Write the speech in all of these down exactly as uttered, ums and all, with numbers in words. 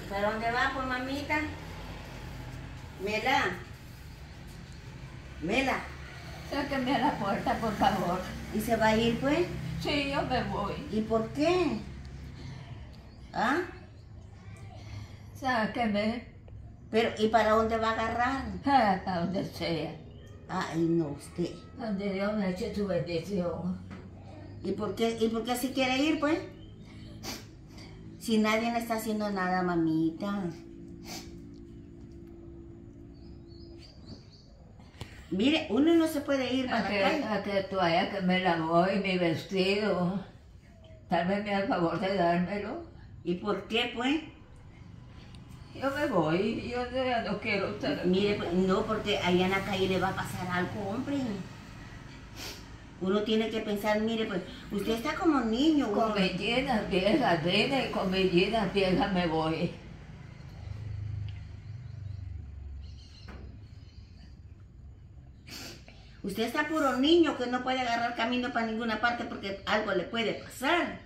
¿Para dónde va, pues, mamita? Mela. Mela. Sáqueme a la puerta, por favor. ¿Y se va a ir, pues? Sí, yo me voy. ¿Y por qué? ¿Ah? Sáqueme. Pero, ¿y para dónde va a agarrar? Ah, a donde sea. Ay, no, usted. Donde Dios me eche su bendición. ¿Y por qué, y por qué si quiere ir, pues? Si nadie le está haciendo nada, mamita. Mire, uno no se puede ir para A que, la calle. a que toalla que me lavó y mi vestido. Tal vez me haga el favor de dármelo. ¿Y por qué, pues? Yo me voy, yo ya no quiero estar aquí. Mire, pues, no, porque allá en la calle le va a pasar algo, hombre. Uno tiene que pensar, mire, pues, usted está como niño. Con Uno... mis llenas viejas, vine y con mis llenas viejas me voy. Usted está puro niño que no puede agarrar camino para ninguna parte porque algo le puede pasar.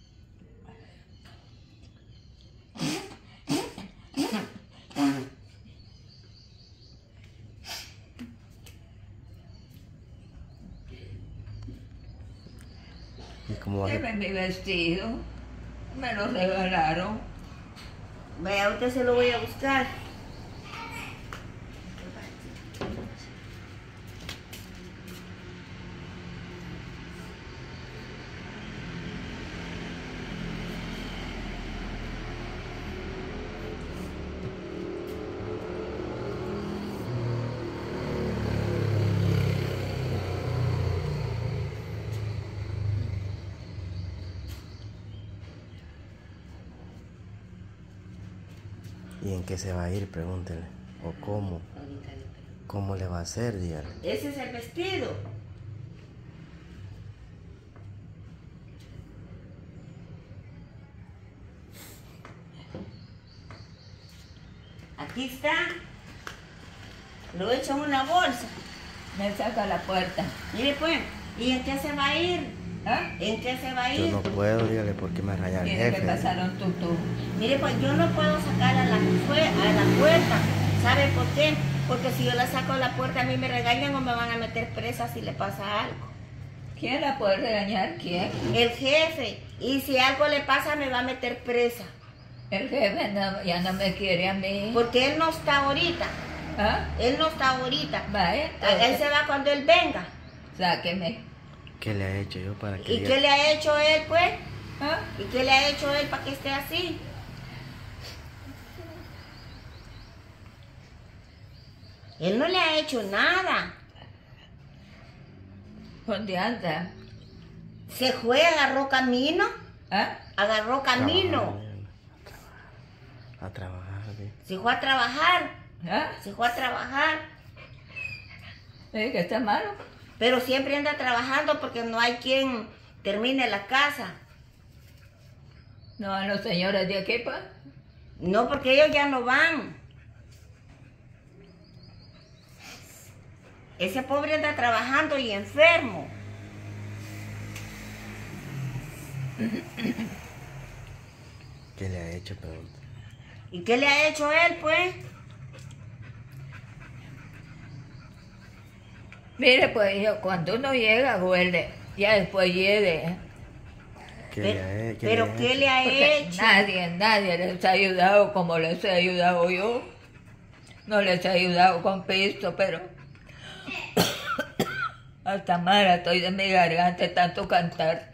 ¿Y cómo va a ser? Deme mi vestido. Me lo regalaron. Vaya, ahorita se lo voy a buscar. ¿Y en qué se va a ir? Pregúntele. ¿O cómo? ¿Cómo le va a hacer? Dígale. Ese es el vestido. Aquí está. Lo he hecho en una bolsa. Me saca la puerta. Mire pues, ¿y en qué se va a ir? ¿Ah? ¿En qué se va a Yo ir? no puedo, dígale, porque me raya el Tiene que jefe. pasar un tutú. Mire pues, yo no puedo sacar a la, fue- a la puerta. ¿Sabe por qué? Porque si yo la saco a la puerta a mí me regañan o me van a meter presa si le pasa algo. ¿Quién la puede regañar? ¿Quién? El jefe. Y si algo le pasa me va a meter presa. El jefe no- ya no me quiere a mí. Porque él no está ahorita. ¿Ah? Él no está ahorita. Vaya, Él entonces, se va cuando él venga. sáqueme. ¿Qué le ha hecho yo para que ¿Y diga? qué le ha hecho él, pues? ¿Ah? ¿Y qué le ha hecho él para que esté así? Él no le ha hecho nada. ¿Dónde anda? Se fue, agarró camino. ¿Ah? Agarró camino. A trabajar, a trabajar, ¿sí? Se fue a trabajar. ¿Ah? Se fue a trabajar. ¿Eh, que está malo? Pero siempre anda trabajando porque no hay quien termine la casa. ¿No van los señores de aquí, pues? No, porque ellos ya no van. Ese pobre anda trabajando y enfermo. ¿Qué le ha hecho? Pregunta. ¿Y qué le ha hecho él, pues? Mire, pues, yo, cuando uno llega, huele. Ya después llegue. ¿Qué Pero, le ha, qué pero le ha ¿qué hecho? le ha Porque hecho? nadie, nadie les ha ayudado como les he ayudado yo. No les he ayudado con pisto, pero hasta mala estoy de mi garganta de tanto cantar.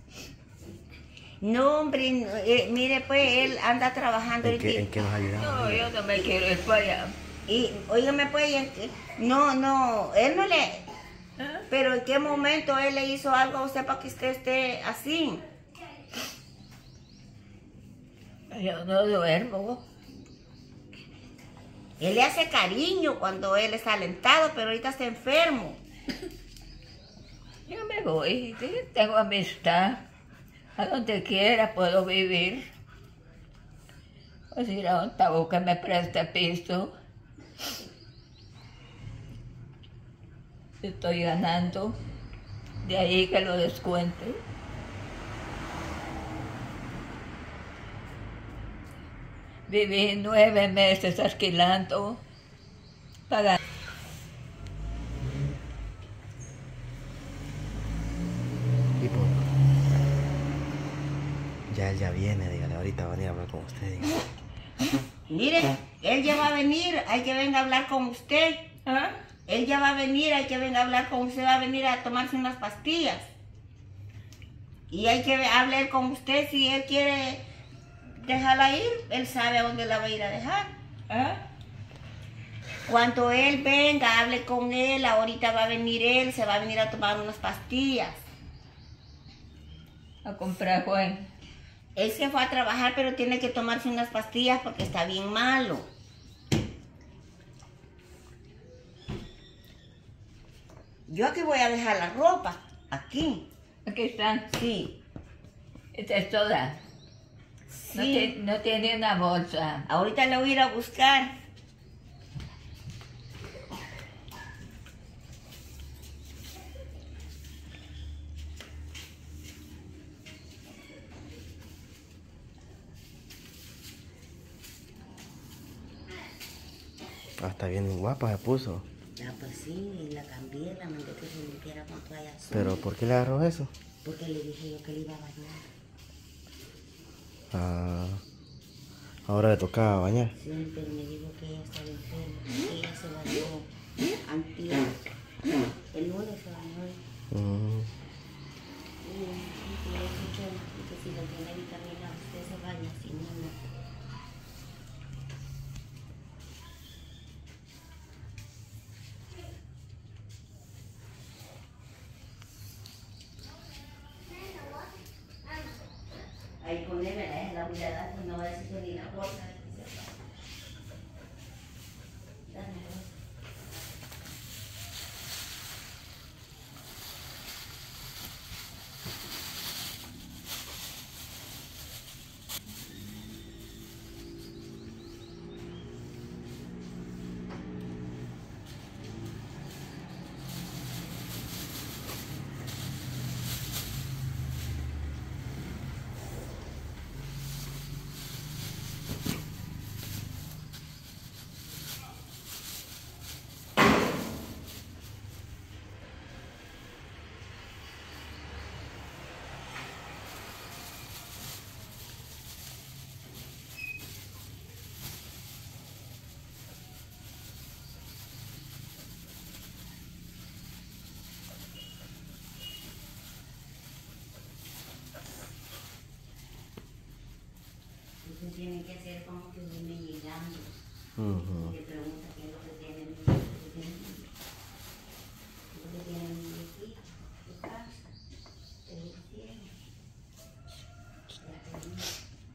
No, hombre, no, eh, mire, pues él anda trabajando ¿En qué, ahorita. ¿En qué nos ha ayudado? No, yo no me quiero ir para allá. Y, óigame, pues, y en qué- no, no, él no le... ¿Ah? Pero ¿en qué momento él le hizo algo a usted para que usted esté así? Yo no duermo. Él le hace cariño cuando él está alentado, pero ahorita está enfermo. Yo me voy, ¿sí? Tengo amistad. A donde quiera puedo vivir. Pues ir a un tabú que me preste piso. Estoy ganando. De ahí que lo descuente. Viví nueve meses alquilando, pagando. Y pues, ya él ya viene, dígale, ahorita va a venir a hablar con usted. Dígale. Mire, él ya va a venir, hay que venga a hablar con usted. ¿Ah? Él ya va a venir, hay que venga a hablar con usted, va a venir a tomarse unas pastillas. Y hay que hablar con usted si él quiere dejarla ir, él sabe a dónde la va a ir a dejar. ¿Ah? Cuando él venga, hable con él, ahorita va a venir él, se va a venir a tomar unas pastillas. A comprar fue. Él se fue a trabajar, pero tiene que tomarse unas pastillas porque está bien malo. Yo aquí voy a dejar la ropa, aquí. Aquí están. Sí, Esta es toda. No, sí. ti- no tiene una bolsa. Ahorita le voy a ir a buscar. Hasta bien guapa se puso. Ah, pues sí, la cambié, la mandé que se limpiara con toalla azul. Pero ¿por qué le agarró eso? Porque le dije yo que le iba a bañar. Ah, ahora le tocaba bañar. Sí, pero me dijo que ella estaba enferma. Ella se bañó antier. El lunes se bañó. Mm, Y le he dicho que si no tiene vitamina, usted se baña, si no, no. Ahí poneme la mirada, que no va a decir que ni la bolsa. Dame. Entonces tienen que hacer como que viene llegando. ujú. Le pregunta qué es lo que tiene el niño, qué tiene el niño. ¿Qué es lo que tiene el niño aquí? ¿Qué pasa? ¿Qué es lo que tiene? Ya te digo.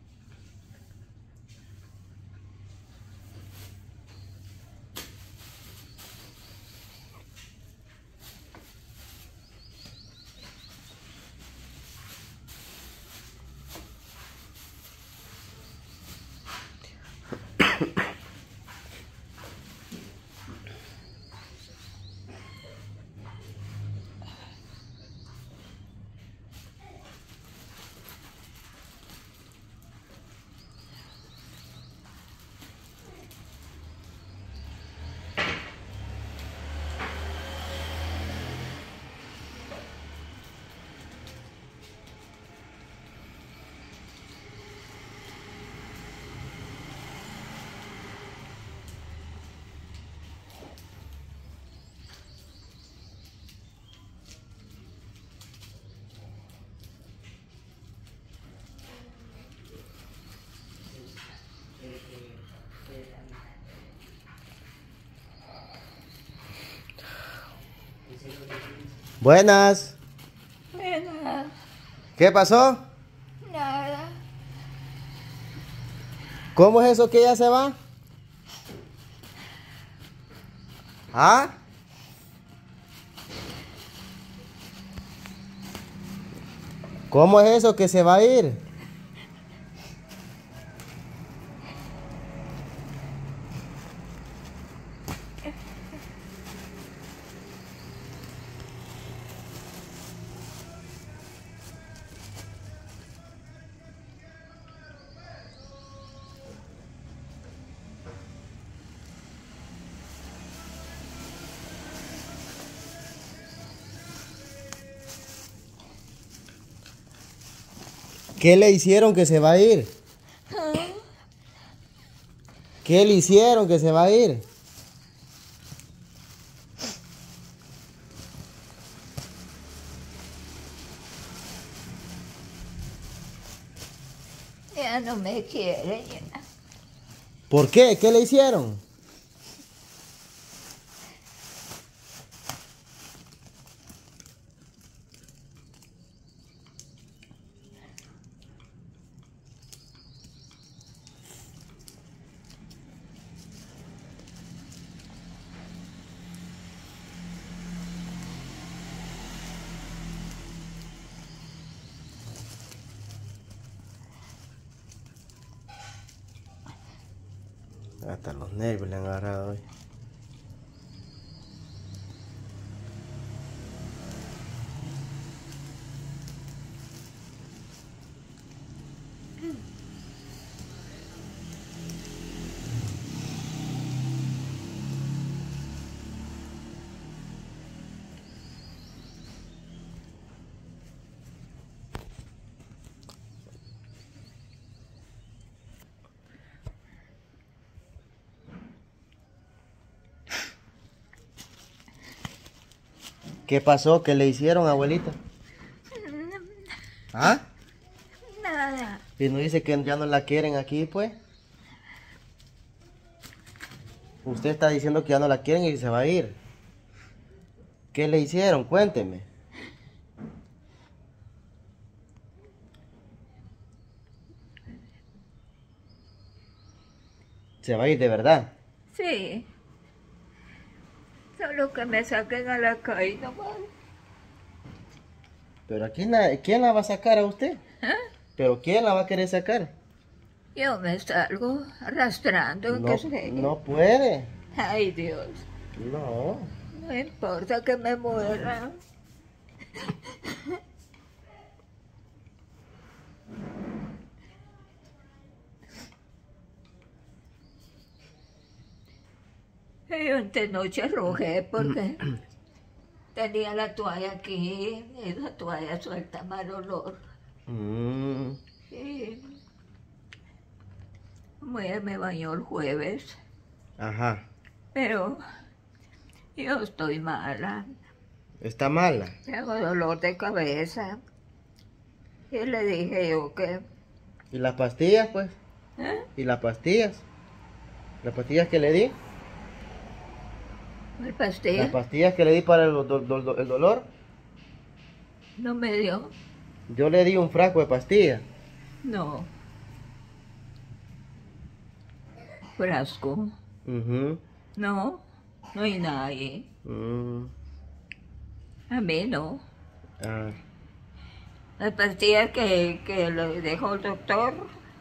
Buenas. Bueno, ¿Qué pasó? nada. ¿Cómo es eso que ella se va? ¿Ah? ¿Cómo es eso que se va a ir? ¿Qué le hicieron que se va a ir? ¿Qué le hicieron que se va a ir? Ya no me quiere ya. ¿Por qué? ¿Qué le hicieron? Hasta los nervios le han agarrado hoy. ¿Qué pasó? ¿Qué le hicieron, abuelita? ¿Ah? Nada. Y no dice que ya no la quieren aquí, pues. Usted está diciendo que ya no la quieren y se va a ir. ¿Qué le hicieron? Cuénteme. ¿Se va a ir de verdad? Sí. Solo que me saquen a la calle nomás. ¿Pero a quién la, quién la va a sacar a usted? ¿Ah? ¿Pero quién la va a querer sacar? Yo me salgo arrastrando, No, que sé. no puede. Ay, Dios. No. No importa que me muera. Yo ante noche arrojé porque tenía la toalla aquí y la toalla suelta mal olor. Mm. Y me, me bañó el jueves, Ajá. pero yo estoy mala. ¿Está mala? Tengo dolor de cabeza. Y le dije yo que... ¿Y las pastillas, pues? ¿eh? ¿Y las pastillas? ¿Las pastillas que le di? ¿El ¿Las pastel? pastillas que le di para el, do- do- do- el dolor? No me dio. Yo le di un frasco de pastillas. No. Frasco. Ujú. No. No hay nadie. Mm. A mí no. Ah. Las pastillas que, que le dejó el doctor,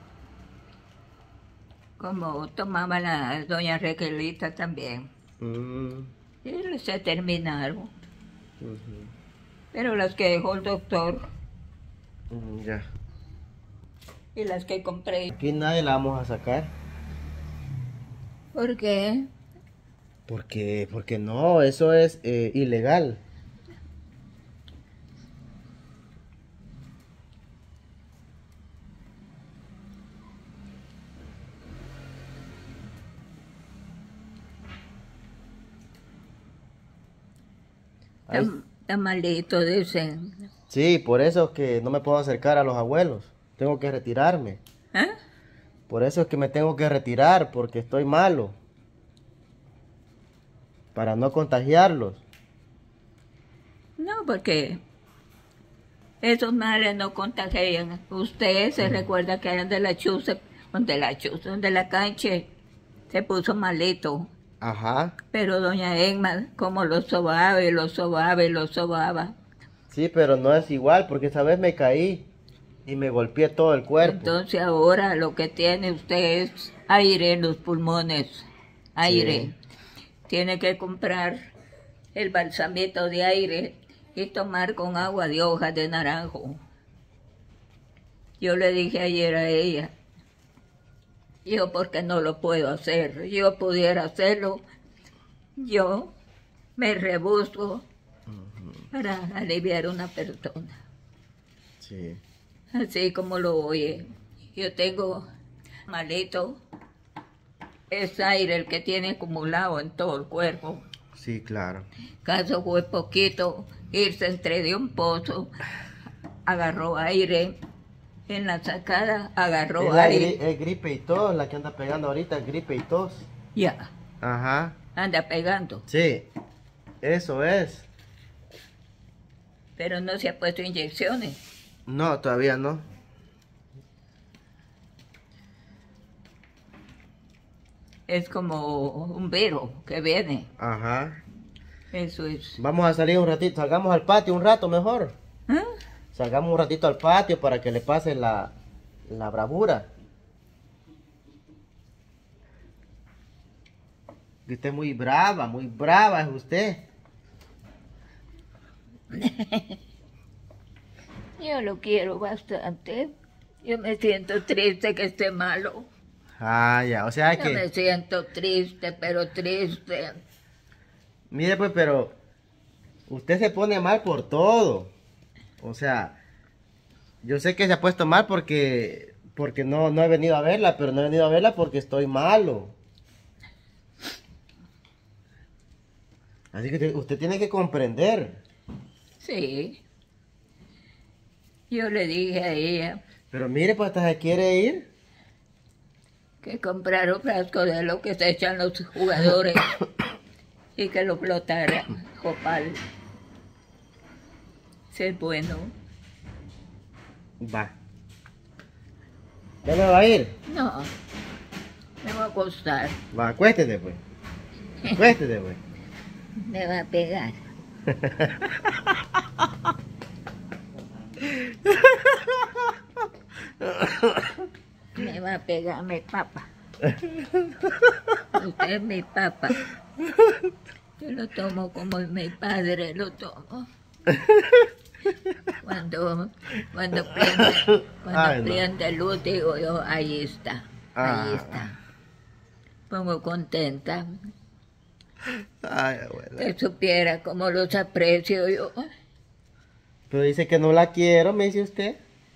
como tomaba la doña Raquelita también, Mm. y se terminaron. Ujú. Pero las que dejó el doctor Mm, ya. y las que compré, Aquí nadie la vamos a sacar. ¿por qué? Porque, porque no, eso es eh, ilegal. Ahí- Está, está malito, dicen. Sí, por eso es que no me puedo acercar a los abuelos. Tengo que retirarme. ¿Ah? Por eso es que me tengo que retirar, porque estoy malo. Para no contagiarlos. No, porque esos males no contagian. Usted se recuerda que eran de la chuza, de la chuza, de la cancha, se puso malito. Ajá. Pero doña Emma, como lo sobaba y lo sobaba y lo sobaba. Sí, pero no es igual, porque esa vez me caí y me golpeé todo el cuerpo. Entonces ahora lo que tiene usted es aire en los pulmones. Aire. Tiene que comprar el balsamito de aire y tomar con agua de hojas de naranjo. Yo le dije ayer a ella, yo porque no lo puedo hacer, yo pudiera hacerlo, yo me rebusco para aliviar a una persona. Sí. así como lo oye. Yo tengo malito, es aire el que tiene acumulado en todo el cuerpo. Sí, claro. Caso fue poquito, irse entre de un pozo, agarró aire, en la sacada agarró Es la aire. gri- es gripe y tos, la que anda pegando ahorita, gripe y tos. Ya, Ajá. anda pegando, Sí, eso es. pero no se ha puesto inyecciones. No, todavía no. Es como un vero que viene, Ajá. eso es. Vamos a salir un ratito, salgamos al patio un rato mejor. ¿Ah? Salgamos un ratito al patio para que le pase la, la bravura. Que usted es muy brava, muy brava es usted. Yo lo quiero bastante. Yo me siento triste que esté malo. Ah, ya, o sea Yo me que... siento triste, pero triste. Mire pues, pero... Usted se pone mal por todo. O sea... Yo sé que se ha puesto mal porque... Porque no, no he venido a verla, pero no he venido a verla porque estoy malo. Así que usted, usted tiene que comprender. Sí. Yo le dije a ella Pero mire, pues hasta se quiere ir. que comprara un frasco de lo que se echan los jugadores y que lo flotara, Jopal. Si es bueno. Va. ¿Ya me va a ir? No, me va a costar, Va, acuéstese pues. Acuéstese pues. me va a pegar. Me va a pegar mi papá. Usted es mi papá. Yo lo tomo como mi padre lo tomo. Cuando, cuando prende, cuando Ay, no. prende luz, digo yo, ahí está, ahí Ah. está. Pongo contenta. Ay, abuela. Que supiera cómo los aprecio yo. Pero dice que no la quiero, me dice usted.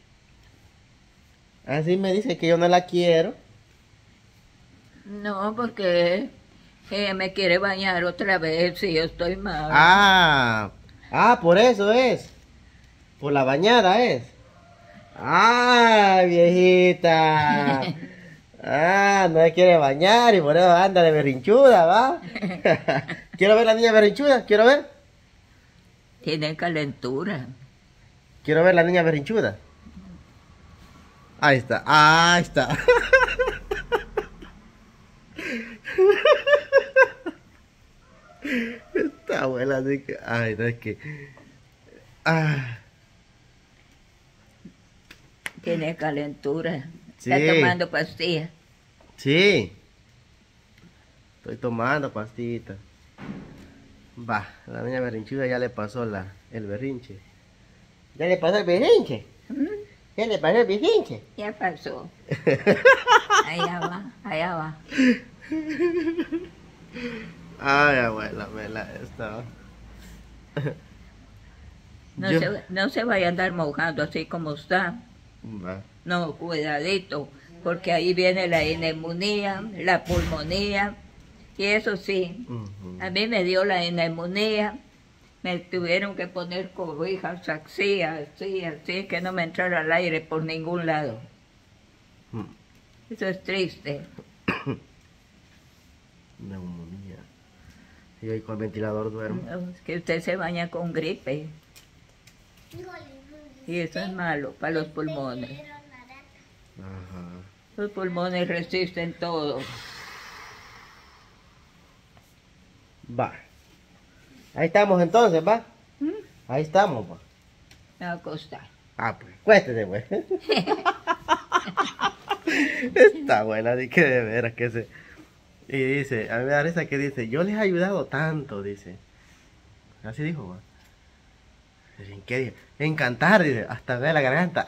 Así me dice que yo no la quiero. No, porque ella me quiere bañar otra vez y yo estoy mal. Ah, ah, por eso es. Por la bañada es. Ah, viejita. Ah, no se quiere bañar y por eso anda de berrinchuda, ¿va? Quiero ver la niña berrinchuda, quiero ver. Tiene calentura. Quiero ver la niña berrinchuda. Ahí está, ahí está. Esta abuela así que, ay, no es que, ah, Tiene calentura. Sí. Está tomando pastillas. sí. Estoy tomando pastillita. Va, la niña berrinchuda ya le pasó la, el berrinche. ¿Ya le pasó el berrinche? ¿Mm? ¿Ya le pasó el berrinche? Ya pasó. Allá va, allá va. Ay, abuela, me la estaba. No, Yo- se, no se vaya a andar mojando así como está. Va. No, cuidadito, porque ahí viene la neumonía, la pulmonía. Y eso sí, Ujú. a mí me dio la neumonía. Me tuvieron que poner cobijas así, así, así, que no me entrara el aire por ningún lado. Mm. Eso es triste. Neumonía. Y hoy con el ventilador duermo. Es que usted se baña con gripe. Y eso es malo para los pulmones. Ajá. Los pulmones resisten todo. Va. Ahí estamos entonces, va. ¿Mm? Ahí estamos, va. Me va a costar. Ah, pues, cuéstese, pues. Está buena, así que de veras que se... Y dice, a mí me da risa que dice, yo les he ayudado tanto, dice. Así dijo, va. ¿En qué dijo? En cantar, dice, hasta ve la garganta.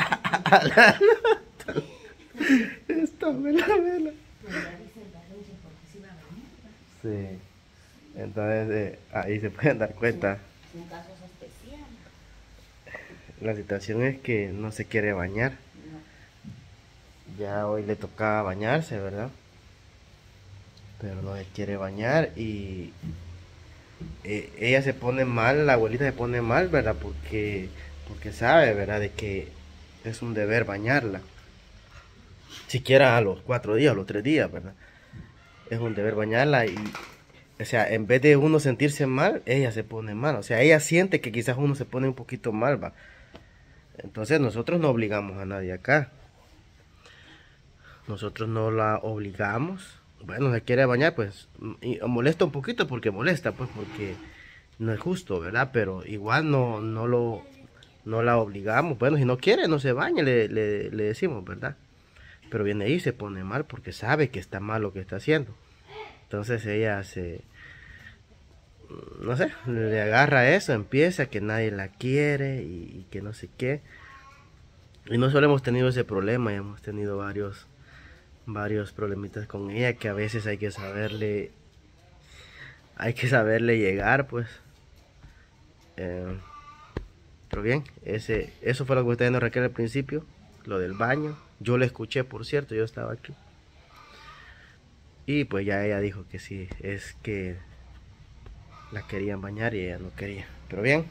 Esta vela, vela. Sí. Entonces, eh, ahí se pueden dar cuenta. la situación es que no se quiere bañar. Ya hoy le tocaba bañarse, ¿verdad? Pero no se quiere bañar y eh, ella se pone mal, la abuelita se pone mal, ¿verdad? Porque, porque sabe, ¿verdad? De que es un deber bañarla. Siquiera a los cuatro días, a los tres días, ¿verdad? Es un deber bañarla y, o sea, en vez de uno sentirse mal, ella se pone mal. O sea, ella siente que quizás uno se pone un poquito mal, ¿va? Entonces nosotros no obligamos a nadie acá. Nosotros no la obligamos. Bueno, se quiere bañar, pues, y molesta un poquito porque molesta, pues, porque no es justo, ¿verdad? Pero igual no, no lo, no la obligamos. Bueno, si no quiere, no se bañe, le, le, le decimos, ¿verdad? Pero viene ahí y se pone mal porque sabe que está mal lo que está haciendo. Entonces ella se, no sé, le agarra eso, empieza que nadie la quiere y, y que no sé qué. Y no solo hemos tenido ese problema, ya hemos tenido varios varios problemitas con ella que a veces hay que saberle hay que saberle llegar, pues. Eh, pero bien, ese eso fue lo que usted nos Raquel al principio, lo del baño. Yo le escuché, por cierto, yo estaba aquí. Y pues ya ella dijo que sí, es que la querían bañar y ella no quería. Pero bien,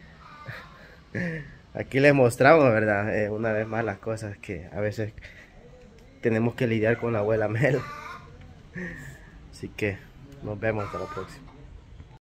aquí les mostramos, ¿verdad? Eh, una vez más las cosas que a veces tenemos que lidiar con la abuela Mel. Así que nos vemos hasta la próxima.